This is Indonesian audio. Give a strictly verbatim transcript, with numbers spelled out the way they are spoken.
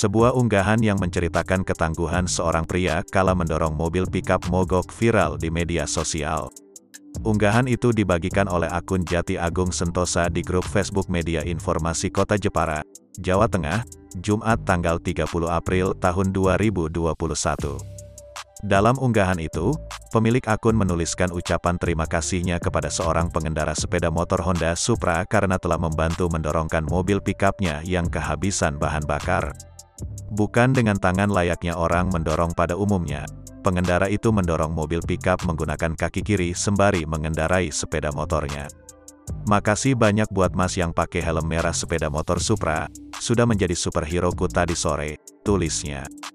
Sebuah unggahan yang menceritakan ketangguhan seorang pria kala mendorong mobil pickup mogok viral di media sosial. Unggahan itu dibagikan oleh akun Jati Agung Sentosa di grup Facebook Media Informasi Kota Jepara, Jawa Tengah, Jumat tanggal tiga puluh April tahun dua ribu dua puluh satu. Dalam unggahan itu, pemilik akun menuliskan ucapan terima kasihnya kepada seorang pengendara sepeda motor Honda Supra karena telah membantu mendorongkan mobil pickupnya yang kehabisan bahan bakar. Bukan dengan tangan layaknya orang mendorong pada umumnya, pengendara itu mendorong mobil pickup menggunakan kaki kiri sembari mengendarai sepeda motornya. Makasih banyak buat mas yang pakai helm merah sepeda motor Supra, sudah menjadi superhero ku tadi sore, tulisnya.